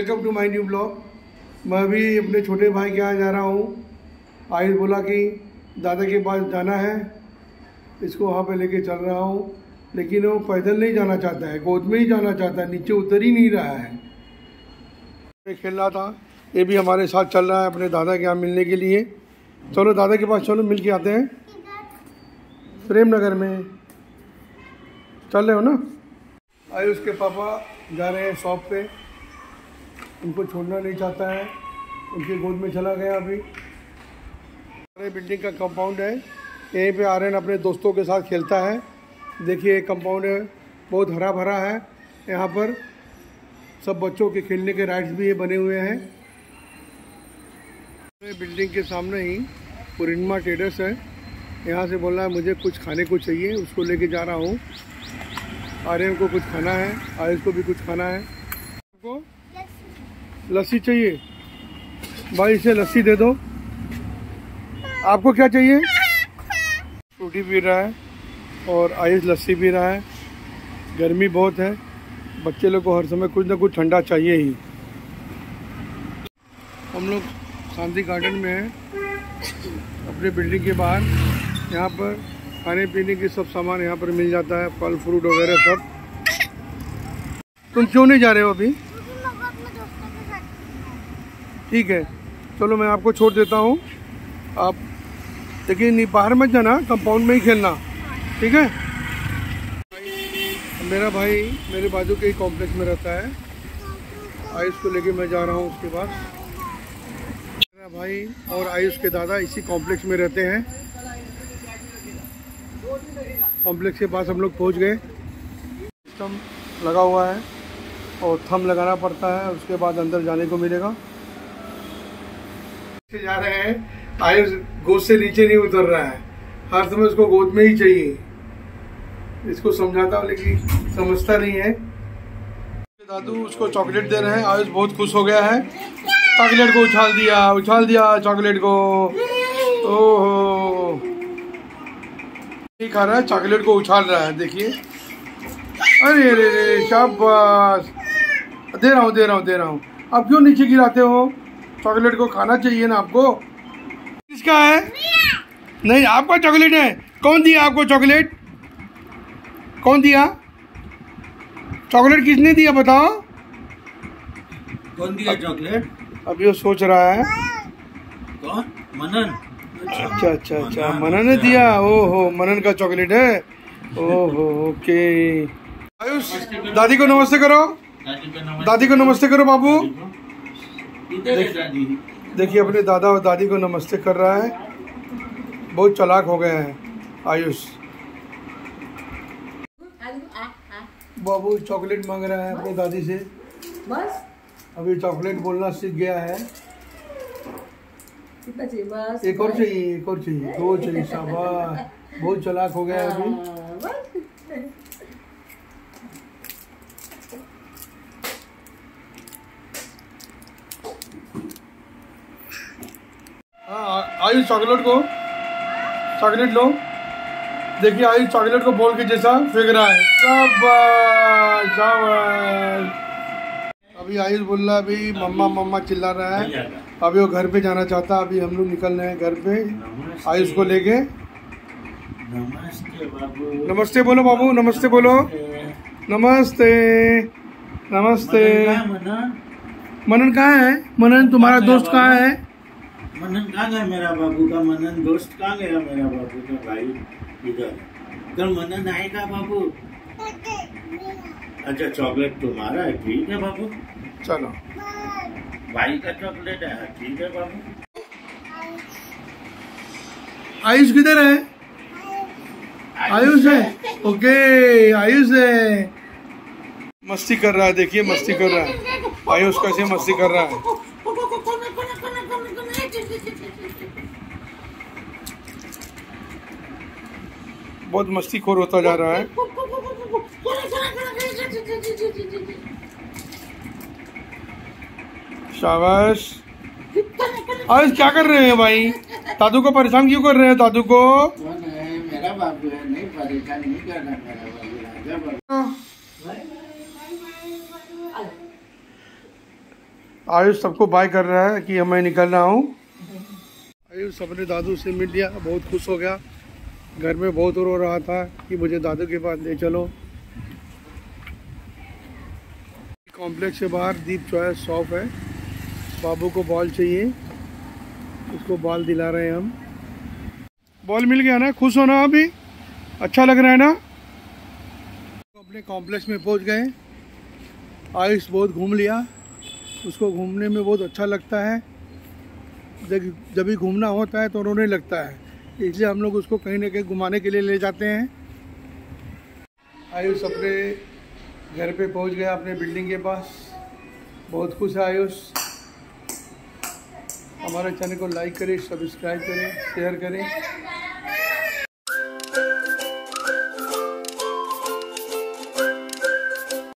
Welcome to my new blog. मैं भी अपने छोटे भाई के यहाँ जा रहा हूँ। आयुष बोला कि दादा के पास जाना है, इसको वहाँ पे लेके चल रहा हूँ, लेकिन वो पैदल नहीं जाना चाहता है, गोद में ही जाना चाहता है, नीचे उतर ही नहीं रहा है। खेल रहा था, ये भी हमारे साथ चल रहा है अपने दादा के यहाँ मिलने के लिए। चलो दादा के पास चलो, मिल के आते हैं। प्रेम नगर में चल रहे हो ना? आयुष के पापा जा रहे हैं शॉप पे, उनको छोड़ना नहीं चाहता है, उनकी गोद में चला गया। अभी हमारे बिल्डिंग का कंपाउंड है, यहीं पे आर्यन अपने दोस्तों के साथ खेलता है। देखिए कंपाउंड है, बहुत हरा भरा है। यहाँ पर सब बच्चों के खेलने के राइड्स भी बने हुए हैं। बिल्डिंग के सामने ही पूर्णिमा ट्रेडर्स है, यहाँ से बोल रहा है मुझे कुछ खाने को चाहिए, उसको लेके जा रहा हूँ। आर्यन को कुछ खाना है, आयुष को भी कुछ खाना है। आपको लस्सी चाहिए? भाई इसे लस्सी दे दो। आपको क्या चाहिए? फ्रूटी पी रहा है और आयुष लस्सी पी रहा है। गर्मी बहुत है, बच्चे लोग को हर समय कुछ ना कुछ ठंडा चाहिए ही। हम लोग शांति गार्डन में हैं, अपने बिल्डिंग के बाहर। यहाँ पर खाने पीने की सब सामान यहाँ पर मिल जाता है, फल फ्रूट वगैरह सब। तुम क्यों नहीं जा रहे हो अभी? ठीक है, चलो मैं आपको छोड़ देता हूँ। आप देखिए नहीं, बाहर मत जाना, कंपाउंड में ही खेलना, ठीक है? मेरा भाई मेरे बाजू के ही कॉम्प्लेक्स में रहता है। आयुष को लेके मैं जा रहा हूँ उसके पास। मेरा भाई और आयुष के दादा इसी कॉम्प्लेक्स में रहते हैं। कॉम्प्लेक्स के पास हम लोग पहुँच गए। सिस्टम लगा हुआ है और थंब लगाना पड़ता है, उसके बाद अंदर जाने को मिलेगा। जा रहे हैं, आयुष गोद से नीचे नहीं उतर रहा है, हर समय उसको गोद में ही चाहिए। इसको समझाता हूँ लेकिन समझता नहीं है। दादू उसको चॉकलेट दे रहे हैं, आयुष बहुत खुश हो गया है। चॉकलेट को उछाल दिया चॉकलेट को। ओहो, नहीं खा रहा है, चॉकलेट को उछाल रहा है, देखिए। अरे अरे शाबाश, दे रहा हूँ। आप क्यों नीचे गिराते हो? चॉकलेट को खाना चाहिए ना आपको। किसका है? नहीं, आपका चॉकलेट है। कौन दिया आपको चॉकलेट? कौन दिया चॉकलेट? किसने दिया बताओ? कौन दिया चॉकलेट? अभी वो सोच रहा है। कौन? मनन। अच्छा, मनन ने दिया। ओहो, मनन का चॉकलेट है। ओहो, ओके। आयुष दादी को नमस्ते करो। दादी को नमस्ते करो बाबू। देखिए अपने दादा और दादी को नमस्ते कर रहा है। बहुत चालाक हो गया है आयुष। बाबू चॉकलेट मांग रहा है अपनी दादी से। बस अभी चॉकलेट बोलना सीख गया है। बस एक और चाहिए, दो चाहिए। शाबाश, बहुत चालाक हो गया है अभी। आयुष चॉकलेट लो। देखिए आयुष चॉकलेट को बॉल के जैसा फेंक रहा है। शाबाश। अभी आयुष बोल रहा है, अभी मम्मा चिल्ला रहा है। अभी वो घर पे जाना चाहता है। अभी हम लोग निकल रहे हैं घर पे आयुष को लेके। नमस्ते बोलो बाबू, नमस्ते बोलो। नमस्ते। मनन कहाँ है? मनन तुम्हारा दोस्त कहाँ है? मनन कहाँ गया? मेरा बाबू का मनन दोस्त कहाँ गया? मेरा बाबू का भाई इधर। कल मनन आएगा बाबू। अच्छा, चॉकलेट तुम्हारा है, ठीक है बाबू। चलो, भाई का चॉकलेट है, ठीक है बाबू। आयुष किधर है? आयुष है, ओके। आयुष है, मस्ती कर रहा है। देखिए मस्ती कर रहा है आयुष, कैसे मस्ती कर रहा है। बहुत मस्तीखोर होता जा रहा है। शाबाश। आयुष क्या कर रहे हैं भाई? दादू को परेशान क्यों कर रहे हैं? दादू को मेरा बाबू है, नहीं परेशान नहीं करना मेरा बाबू। आयुष सबको बाय कर रहा है कि मैं निकल रहा हूँ। आयुष अपने दादू से मिल लिया, बहुत खुश हो गया। घर में बहुत रो रहा था कि मुझे दादू के पास ले चलो। कॉम्प्लेक्स के बाहर दीप चॉइस शॉप है। बाबू को बॉल चाहिए, उसको बॉल दिला रहे हैं हम। बॉल मिल गया ना, खुश हो ना अभी? अच्छा लग रहा है ना? अपने कॉम्प्लेक्स में पहुंच गए। आयुष बहुत घूम लिया, उसको घूमने में बहुत अच्छा लगता है। जब भी घूमना होता है तो रोने लगता है, इसलिए हम लोग उसको कहीं ना कहीं घुमाने के लिए ले जाते हैं। आयुष अपने घर पे पहुंच गया, अपने बिल्डिंग के पास। बहुत खुश है आयुष। हमारे चैनल को लाइक करें, सब्सक्राइब करें, शेयर करें।